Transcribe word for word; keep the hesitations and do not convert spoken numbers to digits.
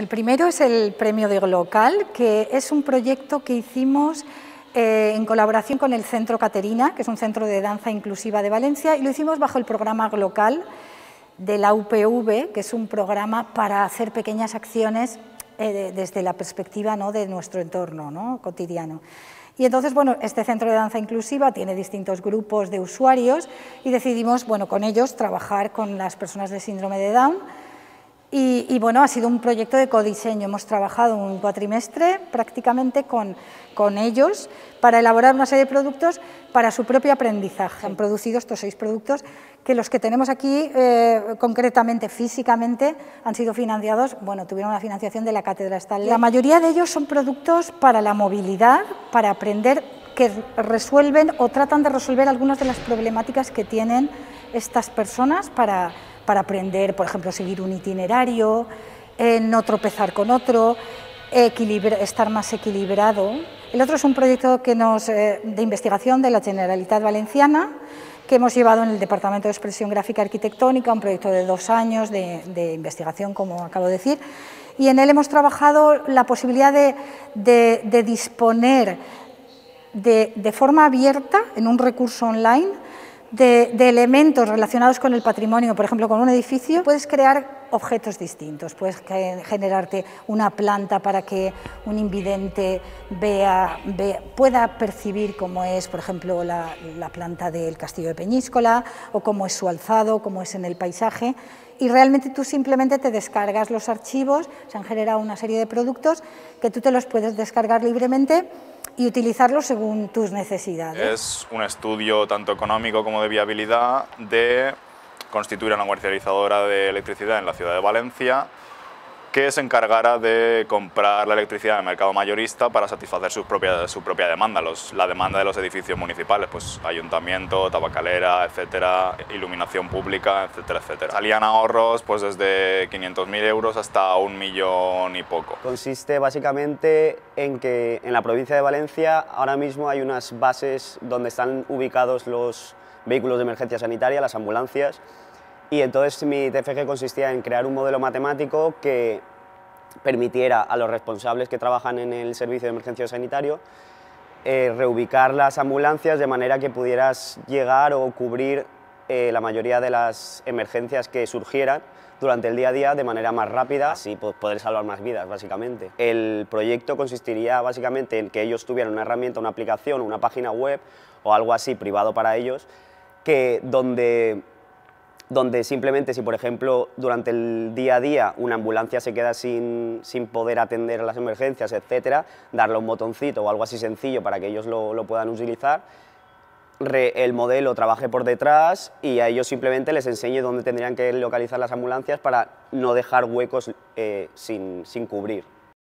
El primero es el Premio de Glocal, que es un proyecto que hicimos eh, en colaboración con el Centro Caterina, que es un centro de danza inclusiva de Valencia, y lo hicimos bajo el programa Glocal de la U P V, que es un programa para hacer pequeñas acciones eh, desde la perspectiva, ¿no?, de nuestro entorno, ¿no?, cotidiano. Y entonces, bueno, este centro de danza inclusiva tiene distintos grupos de usuarios y decidimos, bueno, con ellos trabajar con las personas de síndrome de Down. Y, y bueno, ha sido un proyecto de codiseño. Hemos trabajado un cuatrimestre prácticamente con, con ellos para elaborar una serie de productos para su propio aprendizaje. Sí. Han producido estos seis productos que los que tenemos aquí, eh, concretamente, físicamente, han sido financiados, bueno, tuvieron una financiación de la Cátedra Stanley. La mayoría de ellos son productos para la movilidad, para aprender, que resuelven o tratan de resolver algunas de las problemáticas que tienen estas personas para... para aprender, por ejemplo, seguir un itinerario, eh, no tropezar con otro, estar más equilibrado. El otro es un proyecto que nos, eh, de investigación de la Generalitat Valenciana, que hemos llevado en el Departamento de Expresión Gráfica Arquitectónica, un proyecto de dos años de, de investigación, como acabo de decir, y en él hemos trabajado la posibilidad de, de, de disponer de, de forma abierta, en un recurso online, De, de elementos relacionados con el patrimonio, por ejemplo, con un edificio. Puedes crear objetos distintos, puedes generarte una planta para que un invidente vea, vea, pueda percibir cómo es, por ejemplo, la, la planta del Castillo de Peñíscola, o cómo es su alzado, cómo es en el paisaje, y realmente tú simplemente te descargas los archivos. Se han generado una serie de productos que tú te los puedes descargar libremente y utilizarlo según tus necesidades. Es un estudio tanto económico como de viabilidad de constituir una comercializadora de electricidad en la ciudad de Valencia que se encargara de comprar la electricidad en el mercado mayorista para satisfacer su propia, su propia demanda, los, la demanda de los edificios municipales, pues ayuntamiento, tabacalera, etcétera, iluminación pública, etcétera, etcétera. Salían ahorros pues desde quinientos mil euros hasta un millón y poco. Consiste básicamente en que en la provincia de Valencia ahora mismo hay unas bases donde están ubicados los vehículos de emergencia sanitaria, las ambulancias, y entonces mi T F G consistía en crear un modelo matemático que permitiera a los responsables que trabajan en el servicio de emergencia sanitario eh, reubicar las ambulancias de manera que pudieras llegar o cubrir eh, la mayoría de las emergencias que surgieran durante el día a día de manera más rápida, así pues, poder salvar más vidas, básicamente. El proyecto consistiría básicamente en que ellos tuvieran una herramienta, una aplicación, una página web o algo así privado para ellos, que donde donde simplemente si, por ejemplo, durante el día a día una ambulancia se queda sin, sin poder atender a las emergencias, etcétera, darle un botoncito o algo así sencillo para que ellos lo, lo puedan utilizar, Re, el modelo trabaje por detrás y a ellos simplemente les enseñe dónde tendrían que localizar las ambulancias para no dejar huecos eh, sin, sin cubrir.